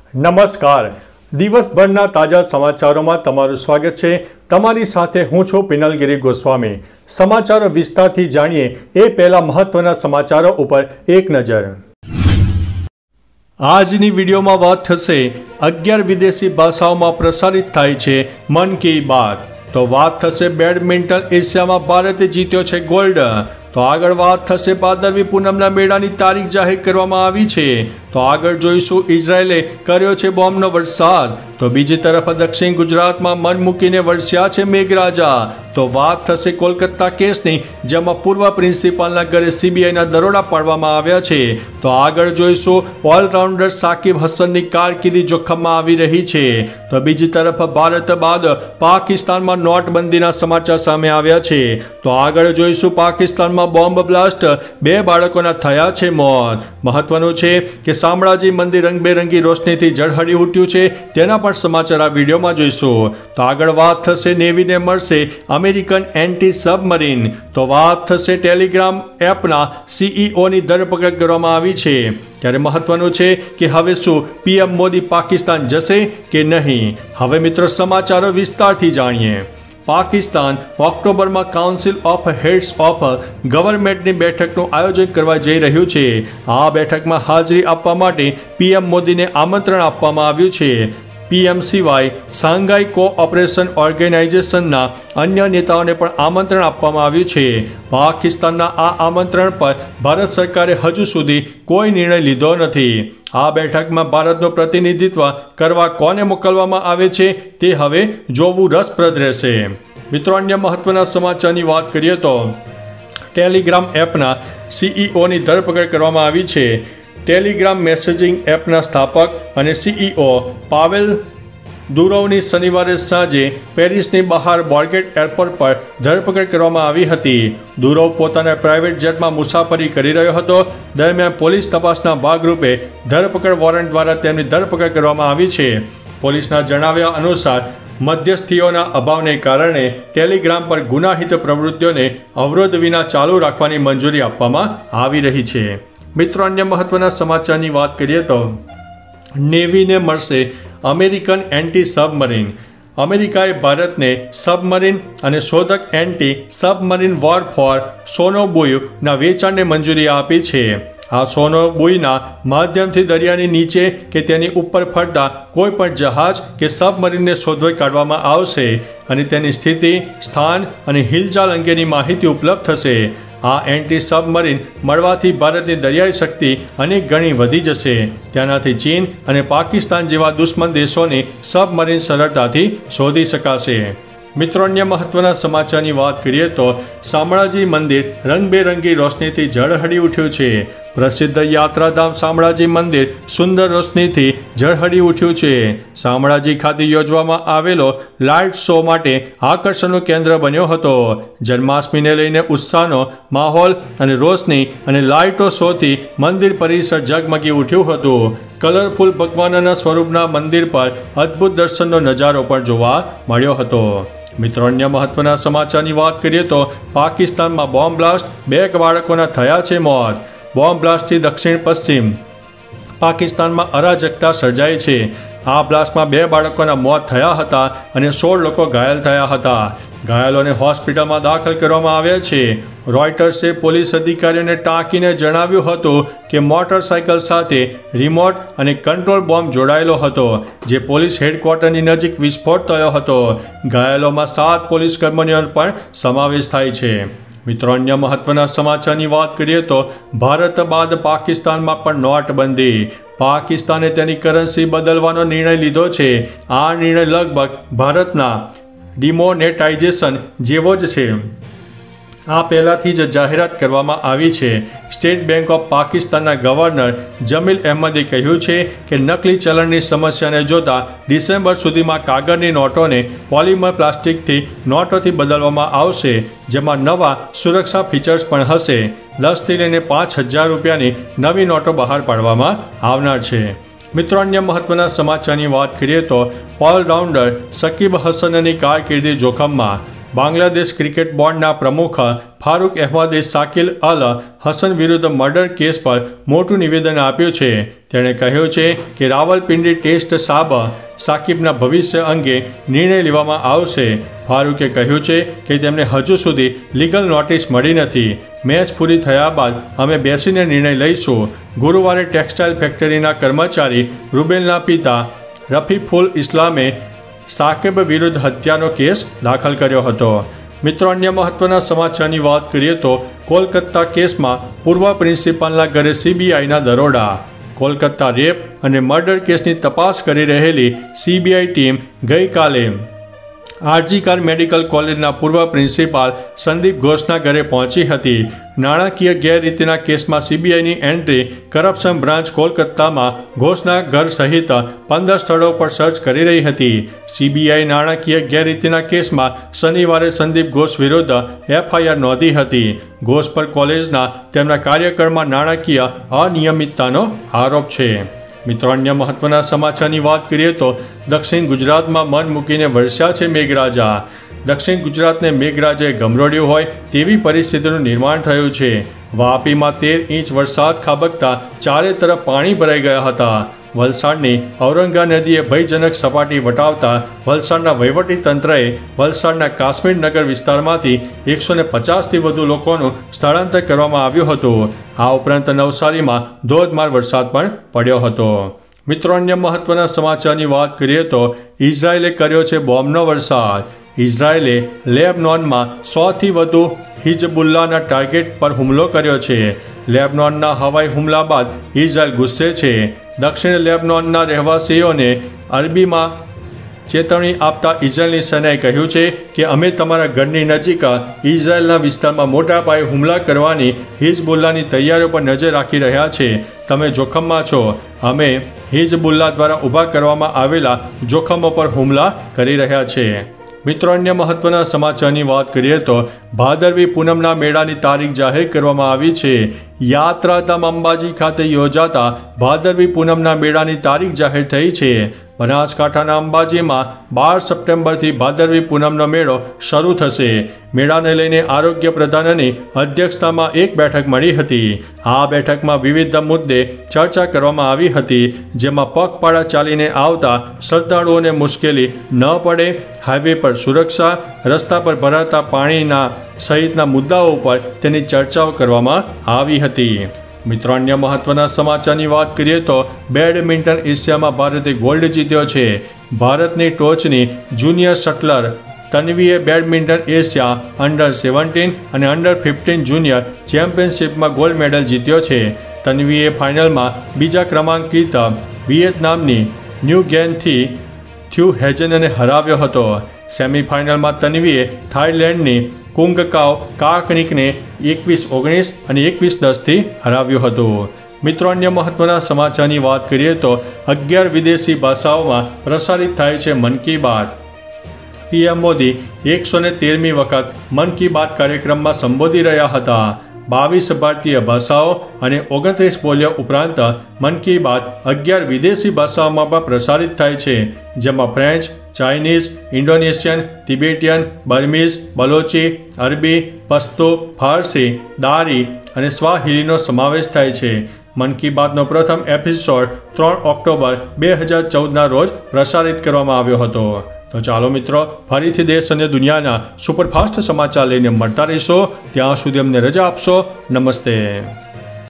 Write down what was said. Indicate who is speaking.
Speaker 1: નમસ્કાર. દિવસભરના તાજા સમાચારોમાં તમારું સ્વાગત છે. તમારી સાથે હું છું પિનલગીરી ગોસ્વામી. સમાચારો વિસ્તારથી જાણીએ એ પહેલા મહત્વના સમાચારો ઉપર એક નજર. આજની વિડીયોમાં વાત થશે 11 વિદેશી ભાષાઓમાં પ્રસારિત થાય છે મન કી બાત. તો વાત થશે બેડમિન્ટન એશિયામાં ભારતે જીત્યો છે ગોલ્ડ. તો આગળ વાત થશે ભાદરવી પૂનમના મેળાની તારીખ જાહેર કરવામાં આવી છે. તો આગળ જોઈશું ઇઝરાયેલે કર્યો છે બોમ્બનો વરસાદ. તો બીજી તરફ દક્ષિણ ગુજરાતમાં મન મૂકીને વરસ્યા છે મેઘરાજા. તો વાત થશે કોલકાતા કેસની, જેમાં પૂર્વ પ્રિન્સિપાલના ઘરે સીબીઆઈના દરોડા પાડવામાં આવ્યા છે. તો આગળ જોઈશું ઓલરાઉન્ડર સાકિબ હસનની કારકિર્દી જોખમમાં આવી રહી છે. તો બીજી તરફ ભારત બાદ પાકિસ્તાનમાં નોટબંધીના સમાચાર સામે આવ્યા છે. તો આગળ જોઈશું પાકિસ્તાનમાં બોમ્બ બ્લાસ્ટ, 2 બાળકોના થયા છે મોત. મહત્વનું છે કે શામળાજી મંદિર રંગબેરંગી રોશનીથી ઝળહળી ઉઠ્યું છે, તેના પણ સમાચાર આ વિડીયોમાં જોઈશું. તો આગળ વાત થશે નેવીને મળશે અમેરિકન એન્ટી સબમરીન. તો વાત થશે ટેલિગ્રામ એપના સીઈઓની ધરપકડ કરવામાં આવી છે. ત્યારે મહત્વનું છે કે હવે શું પીએમ મોદી પાકિસ્તાન જશે કે નહીં? હવે મિત્રો સમાચારો વિસ્તારથી જાણીએ. પાકિસ્તાન ઓક્ટોબરમાં કાઉન્સિલ ઓફ હેડ્સ ઓફ ગવર્મેન્ટની બેઠકનું આયોજન કરવા જઈ રહ્યું છે. આ બેઠકમાં હાજરી આપવા માટે પીએમ મોદીને આમંત્રણ આપવામાં આવ્યું છે. પીએમ સિવાય શાંઘાઈ કોઓપરેશન ઓર્ગેનાઇઝેશનના અન્ય નેતાઓને પણ આમંત્રણ આપવામાં આવ્યું છે. પાકિસ્તાનના આ આમંત્રણ પર ભારત સરકારે હજુ સુધી કોઈ નિર્ણય લીધો નથી. આ બેઠકમાં ભારતનું પ્રતિનિધિત્વ કરવા કોને મોકલવામાં આવે છે તે હવે જોવું રસપ્રદ રહેશે. મિત્રો, અન્ય મહત્વના સમાચારની વાત કરીએ તો ટેલિગ્રામ એપના સીઈઓની ધરપકડ કરવામાં આવી છે. ટેલિગ્રામ મેસેજિંગ એપના સ્થાપક અને સીઈઓ પાવેલ દુરોવની શનિવારે સાંજે પેરિસની બહાર બોર્ગેટ એરપોર્ટ પર ધરપકડ કરવામાં આવી હતી. દુરોવ પોતાના પ્રાઇવેટ જેટમાં મુસાફરી કરી રહ્યો હતો. દરમિયાન પોલીસ તપાસના ભાગરૂપે ધરપકડ વોરંટ દ્વારા તેમની ધરપકડ કરવામાં આવી છે. પોલીસના જણાવ્યા અનુસાર મધ્યસ્થીઓના અભાવને કારણે ટેલિગ્રામ પર ગુનાહિત પ્રવૃત્તિઓને અવરોધ વિના ચાલુ રાખવાની મંજૂરી આપવામાં આવી રહી છે. મિત્રો, અન્ય મહત્વના સમાચારની વાત કરીએ તો નેવીને મળશે અમેરિકન એન્ટી સબમરીન. અમેરિકાએ ભારતને સબમરીન અને શોધક એન્ટી સબમરીન વોરફોર સોનોબુયના વેચાણને મંજૂરી આપી છે. આ સોનોબુયના માધ્યમથી દરિયાની નીચે કે તેની ઉપર ફરતા કોઈ પણ જહાજ કે સબમરીનને શોધી કાઢવામાં આવશે અને તેની સ્થિતિ, સ્થાન અને હિલચાલ અંગેની માહિતી ઉપલબ્ધ થશે. આ એન્ટી સબમરીન મળવાથી ભારતની દરિયાઈ શક્તિ અનેક ગણી વધી જશે. તેનાથી ચીન અને પાકિસ્તાન જેવા દુશ્મન દેશોની સબમરીન સરળતાથી શોધી શકાશે. મિત્રો, અન્ય મહત્વના સમાચારની વાત કરીએ તો શામળાજી મંદિર રંગબેરંગી રોશનીથી ઝળહળી ઉઠ્યું છે. પ્રસિદ્ધ યાત્રાધામ શામળાજી મંદિર સુંદર રોશનીથી ઝળહળી ઉઠ્યું છે. શામળાજી ખાતે યોજવામાં આવેલો લાઇટ શો માટે આકર્ષણનું કેન્દ્ર બન્યો હતો. જન્માષ્ટમીને લઈને ઉત્સાહનો માહોલ અને રોશની અને લાઇટો શોથી મંદિર પરિસર ઝગમગી ઉઠ્યું હતું. કલરફુલ ભગવાનના સ્વરૂપના મંદિર પર અદ્ભુત દર્શનનો નજારો પણ જોવા મળ્યો હતો. મિત્રો, અન્ય મહત્વના સમાચારની વાત કરીએ તો પાકિસ્તાનમાં બોમ્બ બ્લાસ્ટ, 2 બાળકોના થયા છે મોત. બોમ્બ બ્લાસ્ટથી દક્ષિણ પશ્ચિમ પાકિસ્તાનમાં અરાજકતા સર્જાઈ છે. આ બ્લાસ્ટમાં 2 બાળકોના મોત થયા હતા અને 16 લોકો ઘાયલ થયા હતા. ઘાયલોને હોસ્પિટલમાં દાખલ કરવામાં આવ્યા છે. રોયટર્સે પોલીસ અધિકારીઓને ટાંકીને જણાવ્યું હતું કે મોટરસાયકલ સાથે રિમોટ અને કંટ્રોલ બોમ્બ જોડાયેલો હતો, જે પોલીસ હેડક્વાર્ટરની નજીક વિસ્ફોટ થયો હતો. ઘાયલોમાં 7 પોલીસ કર્મચારીઓનો પણ સમાવેશ થાય છે. મિત્રો, અન્ય મહત્વના સમાચારની વાત કરીએ તો ભારત બાદ પાકિસ્તાનમાં પણ નોટબંધી. પાકિસ્તાને તેની કરન્સી બદલવાનો નિર્ણય લીધો છે. આ નિર્ણય લગભગ ભારતના ડિમોનેટાઇઝેશન જેવો જ છે. આ પહેલાંથી જ જાહેરાત કરવામાં આવી છે. સ્ટેટ બેંક ઓફ પાકિસ્તાનના ગવર્નર જમીલ અહેમદે કહ્યું છે કે નકલી ચલણની સમસ્યાને જોતા ડિસેમ્બર સુધીમાં કાગળની નોટોને પોલિમર પ્લાસ્ટિકથી નોટોથી બદલવામાં આવશે, જેમાં નવા સુરક્ષા ફીચર્સ પણ હશે. 10થી લઈને 5,000 રૂપિયાની નવી નોટો બહાર પાડવામાં આવનાર છે. મિત્રો, અન્ય મહત્વના સમાચારની વાત કરીએ તો ઓલરાઉન્ડર શકીબ હસનની કારકિર્દી જોખમમાં. બાંગ્લાદેશ ક્રિકેટ બોર્ડના પ્રમુખ ફારૂક અહેમદે શાકિલ અલ હસન વિરુદ્ધ મર્ડર કેસ પર મોટું નિવેદન આપ્યું છે. તેણે કહ્યું છે કે રાવલપિંડી ટેસ્ટ સાકિબના ભવિષ્ય અંગે નિર્ણય લેવામાં આવશે. ફારૂકે કહ્યું છે કે તેમને હજુ સુધી લીગલ નોટિસ મળી નથી. મેચ પૂરી થયા બાદ અમે બેસીને નિર્ણય લઈશું. ગુરુવારે ટેક્સટાઇલ ફેક્ટરીના કર્મચારી રૂબેલના પિતા રફીફુલ ઇસ્લામે સાકિબ વિરુદ્ધ હત્યાનો કેસ દાખલ કર્યો હતો. મિત્રો, અન્ય મહત્વના સમાચારની વાત કરીએ તો કોલકાતા કેસમાં પૂર્વ પ્રિન્સિપાલના ઘરે CBIના દરોડા. કોલકાતા રેપ અને મર્ડર કેસની તપાસ કરી રહેલી CBI ટીમ ગઈકાલે RG-કર મેડિકલ કોલેજના પૂર્વ પ્રિન્સિપાલ સંદીપ ઘોષના ઘરે પહોંચી હતી. નાણાકીય ગેરરીતિના કેસમાં CBIની એન્ટ્રી કરપ્શન બ્રાન્ચ કોલકાતામાં ઘોષના ઘર સહિત 15 સ્થળો પર સર્ચ કરી રહી હતી. CBI નાણાકીય ગેરરીતિના કેસમાં શનિવારે સંદીપ ઘોષ વિરુદ્ધ FIR નોંધી હતી. ઘોષ પર કોલેજના તેમના કાર્યકાળમાં નાણાકીય અનિયમિતતાનો આરોપ છે. મિત્રો, અન્ય મહત્વના સમાચારની વાત કરીએ તો દક્ષિણ ગુજરાતમાં મન મૂકીને વરસ્યા છે મેઘરાજા. દક્ષિણ ગુજરાતને મેઘરાજાએ ગમરોડ્યું હોય તેવી પરિસ્થિતિનું નિર્માણ થયું છે. વાપીમાં 13 ઇંચ વરસાદ ખાબકતા ચારે તરફ પાણી ભરાઈ ગયા હતા. વલસાડની ઔરંગા નદીએ ભયજનક સપાટી વટાવતા વલસાડના વહીવટીતંત્રએ વલસાડના કાશ્મીર નગર વિસ્તારમાંથી 150થી વધુ લોકોનું સ્થળાંતર કરવામાં આવ્યું હતું. આ ઉપરાંત નવસારીમાં ધોધમાર વરસાદ પણ પડ્યો હતો. મિત્રો, અન્ય મહત્વના સમાચારની વાત કરીએ તો ઇઝરાયેલે કર્યો છે બોમ્બનો વરસાદ. ઇઝરાયેલે લેબનોનમાં 100થી વધુ હિઝબુલ્લાના ટાર્ગેટ પર હુમલો કર્યો છે. લેબનોનના હવાઈ હુમલા બાદ ઇઝરાયેલ ગુસ્સે છે. દક્ષિણ લેબનોનના રહેવાસીઓને અરબીમાં ચેતવણી આપતા ઇઝરાયેલની સેનાએ કહ્યું છે કે અમે તમારા ઘરની નજીક ઇઝરાયેલના વિસ્તારમાં મોટા પાયે હુમલા કરવાની હિઝબુલ્લાની તૈયારીઓ પર નજર રાખી રહ્યા છે. તમે જોખમમાં છો. અમે હિઝબુલ્લા દ્વારા ઊભા કરવામાં આવેલા જોખમો પર હુમલા કરી રહ્યા છે. મિત્રો, અન્ય મહત્વના સમાચારની વાત કરીએ તો ભાદરવી પૂનમના મેળાની તારીખ જાહેર કરવામાં આવી છે. યાત્રાધામ અંબાજી ખાતે યોજાતા ભાદરવી પૂનમના મેળાની તારીખ જાહેર થઈ છે. બનાસકાંઠાના અંબાજીમાં 12 સપ્ટેમ્બરથી ભાદરવી પૂનમનો મેળો શરૂ થશે. મેળાને લઈને આરોગ્ય પ્રધાનની અધ્યક્ષતામાં એક બેઠક મળી હતી. આ બેઠકમાં વિવિધ મુદ્દે ચર્ચા કરવામાં આવી હતી, જેમાં પગપાળા ચાલીને આવતા શ્રદ્ધાળુઓને મુશ્કેલી ન પડે, હાઈવે પર સુરક્ષા, રસ્તા પર ભરાતા પાણીના સહિતના મુદ્દાઓ પર તેની ચર્ચાઓ કરવામાં આવી હતી. મિત્રો, અન્ય મહત્વના સમાચારની વાત કરીએ તો બેડમિન્ટન એશિયામાં ભારતે ગોલ્ડ જીત્યો છે. ભારતની ટોચની જુનિયર શટલર તન્વીએ બેડમિન્ટન એશિયા અંડર-17 અને અંડર-15 જુનિયર ચેમ્પિયનશિપમાં ગોલ્ડ મેડલ જીત્યો છે. તન્વીએ ફાઇનલમાં બીજા ક્રમાંકિત વિયેતનામની ન્યૂગેનથી થ્યુ હેજનને હરાવ્યો હતો. સેમીફાઇનલમાં તન્વીએ થાઇલેન્ડની કુંગકાવ કાકનિકને 21-19 અને 21-10થી હરાવ્યું હતું. મિત્રો, અન્ય મહત્વના સમાચારની વાત કરીએ તો 11 વિદેશી ભાષાઓમાં પ્રસારિત થાય છે મન કી બાત. PM મોદી 113મી વખત મન કી બાત કાર્યક્રમમાં સંબોધી રહ્યા હતા. 22 ભારતીય ભાષાઓ અને 29 બોલીઓ ઉપરાંત મન કી બાત 11 વિદેશી ભાષાઓમાં પણ પ્રસારિત થાય છે, જેમાં French, Chinese, Indonesian, Tibetan, Burmese, Balochi, અરબી, પશ્તો, ફારસી, દારી અને સ્વાહિલીનો સમાવેશ થાય છે. મન કી બાતનો પ્રથમ એપિસોડ 3 ઓક્ટોબર 2014ના રોજ પ્રસારિત કરવામાં આવ્યો હતો. તો ચાલો મિત્રો, ફરીથી દેશ અને દુનિયાના સુપરફાસ્ટ સમાચાર લઈને મળતા રહીશો. ત્યાં સુધી અમને રજા આપશો. નમસ્તે.